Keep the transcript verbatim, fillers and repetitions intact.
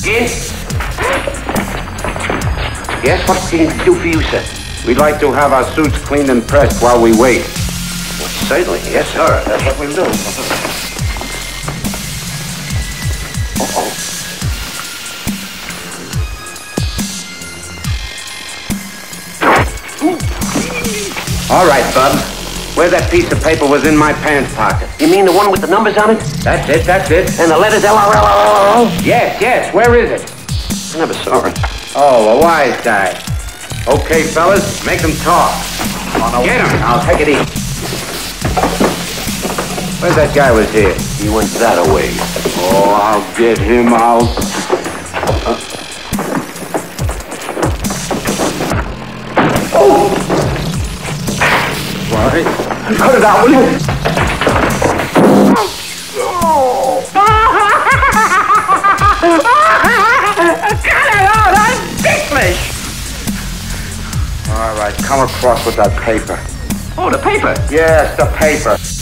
In. Yes, what can we do for you, sir? We'd like to have our suits cleaned and pressed while we wait. Well, certainly, yes, sir. That's what we'll do. Uh-oh. All right, Bub. Where that piece of paper was in my pants pocket. You mean the one with the numbers on it? That's it, that's it. And the letters L R L L O? Yes, yes. Where is it? I never saw it. Oh, a wise guy. Okay, fellas, make them talk. Get him. I'll take it easy. Where's that guy was here? He went that away. Oh, I'll get him out. Uh. Oh! What? Cut it out, will you? Oh! Cut it out! I'm ticklish! All right, come across with that paper. Oh, the paper. Yes, the paper.